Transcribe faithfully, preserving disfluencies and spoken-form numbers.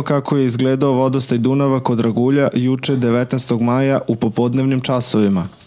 Evo kako je izgledao vodostaj Dunava kod Dragulja juče devetnaestog maja u popodnevnim časovima.